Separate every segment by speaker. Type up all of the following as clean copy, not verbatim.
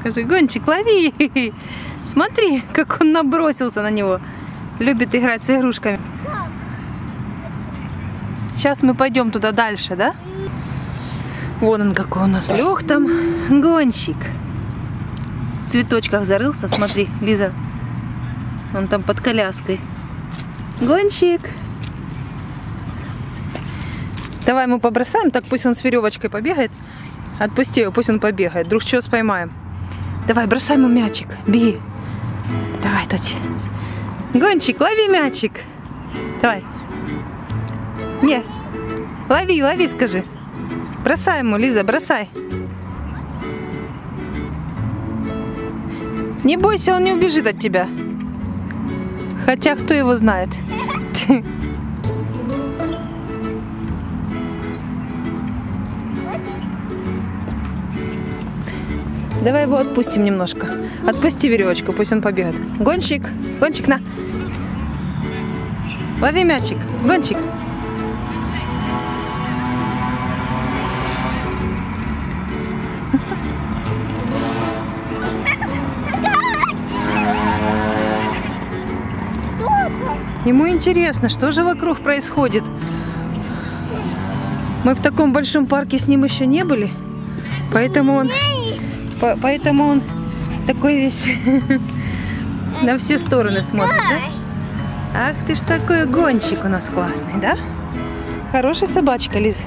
Speaker 1: Скажи, Гончик, лови! Смотри, как он набросился на него. Любит играть с игрушками. Сейчас мы пойдем туда дальше, да? Вон он какой у нас лег там. Гончик. В цветочках зарылся, смотри, Лиза. Он там под коляской. Гончик. Давай ему побросаем, так пусть он с веревочкой побегает. Отпусти его, пусть он побегает. Вдруг что споймаем. Давай, бросай ему мячик. Беги. Давай, Тоти. Гончик, лови мячик. Давай. Не. Лови, лови, скажи. Бросай ему, Лиза, бросай. Не бойся, он не убежит от тебя. Хотя, кто его знает. Давай его отпустим немножко. Отпусти веревочку, пусть он побегает. Гонщик, Гончик, на. Лови мячик, Гончик. Ему интересно, что же вокруг происходит. Мы в таком большом парке с ним еще не были, поэтому он такой весь на все стороны смотрит, да? Ах ты ж такой Гончик у нас классный, да? Хорошая собачка, Лиз.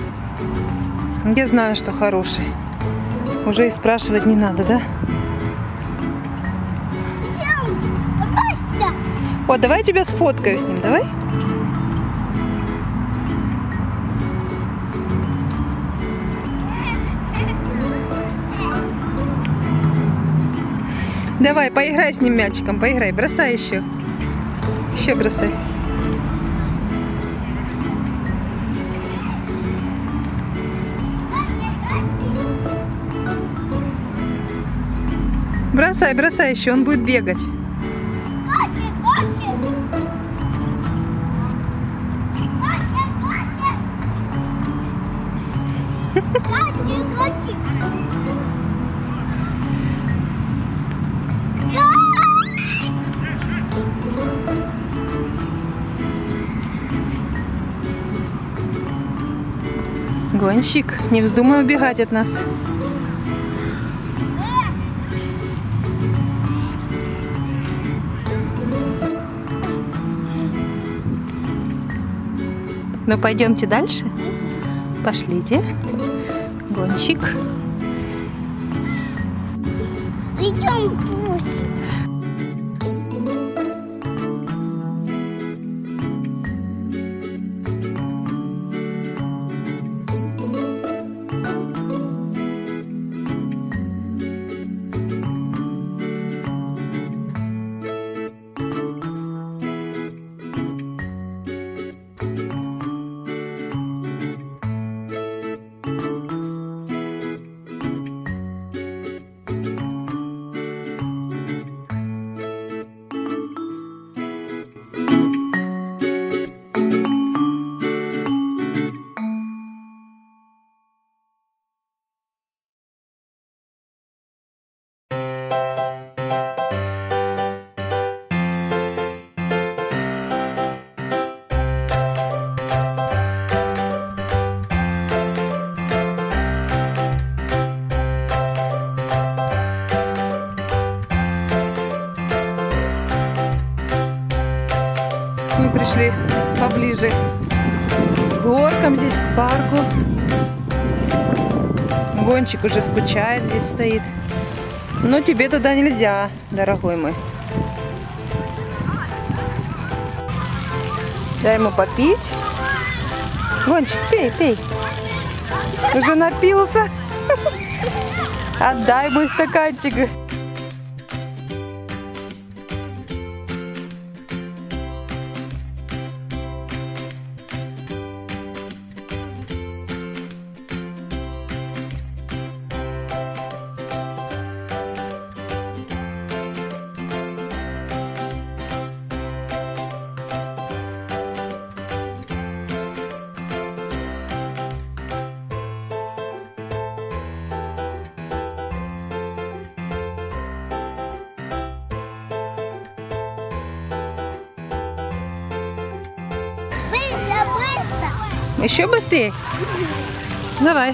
Speaker 1: Я знаю, что хороший. Уже и спрашивать не надо, да? О, давай я тебя сфоткаю с ним, давай? Давай, поиграй с ним мячиком, поиграй, бросай еще. Еще бросай. Бросай, бросай еще, он будет бегать. Гонщик, не вздумай убегать от нас. Ну, пойдемте дальше. Пошлите. Гонщик.
Speaker 2: Идем пусть.
Speaker 1: Мы пришли поближе к горкам, здесь к парку. Гончик уже скучает, здесь стоит. Но тебе туда нельзя, дорогой мой. Дай ему попить. Гончик, пей, пей. Уже напился. Отдай мой стаканчик. Еще быстрее? Давай.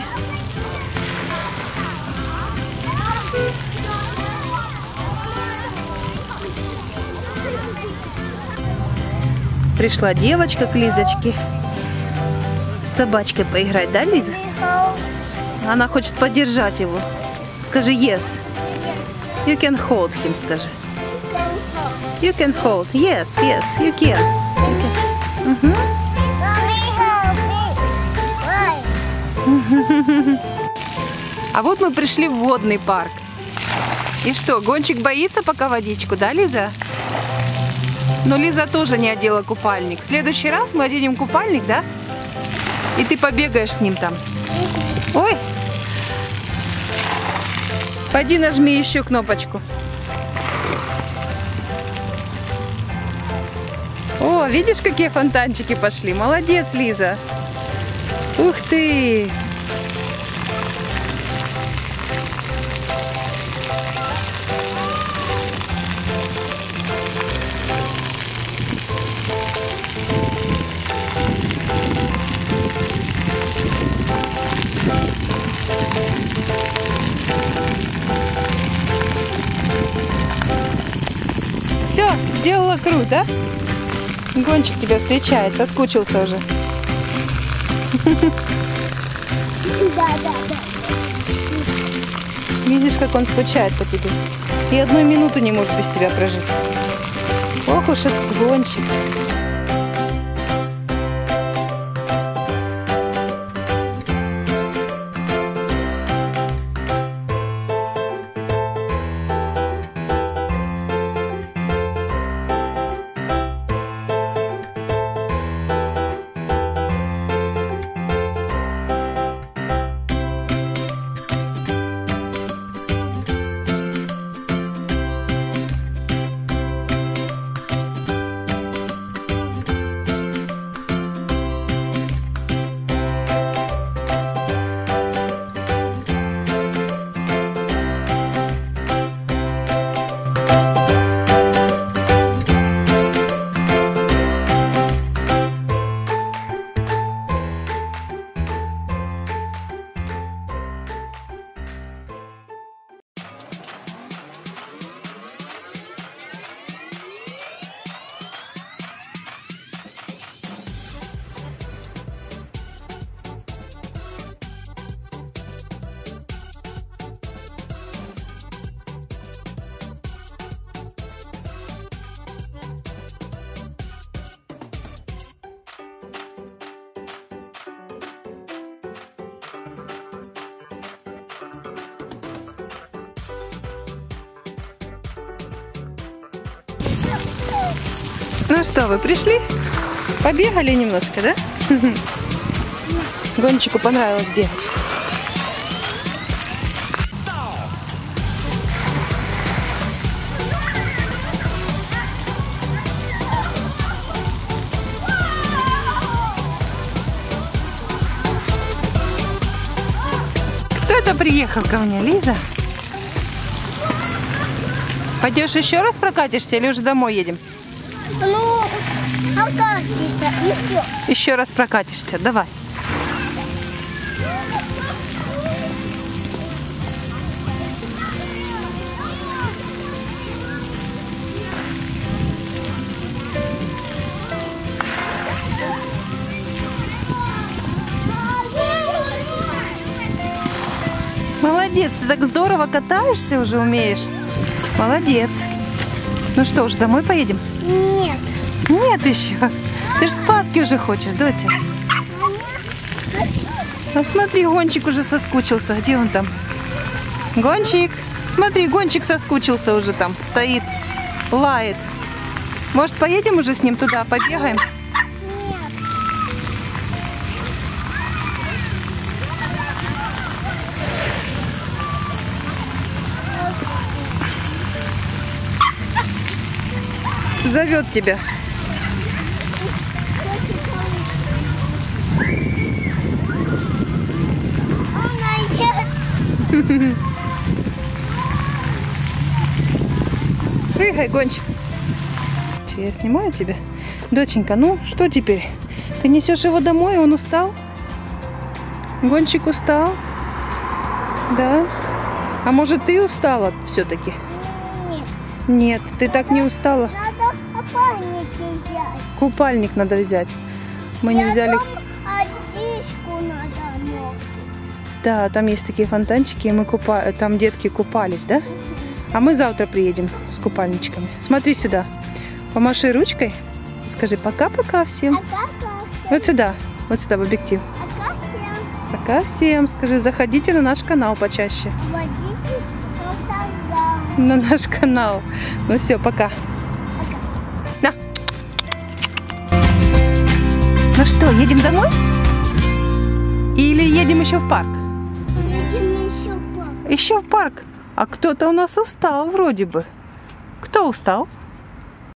Speaker 1: Пришла девочка к Лизочке с собачкой поиграть, да, Лиза? Она хочет поддержать его. Скажи yes. You can hold him, скажи. You can hold. Yes, yes, you can. Угу. А вот мы пришли в водный парк. И что, Гончик боится пока водичку, да, Лиза? Но Лиза тоже не одела купальник. В следующий раз мы оденем купальник, да? И ты побегаешь с ним там. Ой! Пойди нажми еще кнопочку. О, видишь, какие фонтанчики пошли? Молодец, Лиза. Ух ты! Все, сделала круто, да? Гончик тебя встречает, соскучился уже.
Speaker 2: Да.
Speaker 1: Видишь, как он скучает по тебе. И одной минуты не может без тебя прожить. Ох уж этот Гончик. Ну что, вы пришли? Побегали немножко, да? Гончику понравилось бегать. Кто это приехал ко мне, Лиза? Пойдешь еще раз прокатишься или уже домой едем?
Speaker 2: Ну, прокатишься и все.
Speaker 1: Еще раз прокатишься, давай. Молодец, ты так здорово катаешься, уже умеешь. Молодец. Ну что, уже домой поедем?
Speaker 2: Нет.
Speaker 1: Нет еще. Ты же спадки уже хочешь, доча. А смотри, Гончик уже соскучился. Где он там? Гончик. Смотри, Гончик соскучился уже там. Стоит, лает. Может, поедем уже с ним туда, побегаем? Зовет тебя. Прыгай, Гончик. Я снимаю тебя. Доченька, ну что теперь? Ты несешь его домой, он устал? Гончик устал? Да? А может, ты устала все-таки?
Speaker 2: Нет.
Speaker 1: Нет, ты так не устала.
Speaker 2: Надо купальники взять.
Speaker 1: Купальник надо взять. Мы не взяли...
Speaker 2: Одежку надо мокнуть.
Speaker 1: Да, там есть такие фонтанчики, и мы там детки купались, да? А мы завтра приедем с купальничками. Смотри сюда. Помаши ручкой. Скажи пока-пока всем. Вот сюда в объектив. Пока всем. Скажи, заходите на наш канал почаще. На наш канал. Ну все, пока. На. Ну что, едем домой? Или едем еще в парк?
Speaker 2: Едем еще в парк.
Speaker 1: Еще в парк. А кто-то у нас устал вроде бы. Кто устал?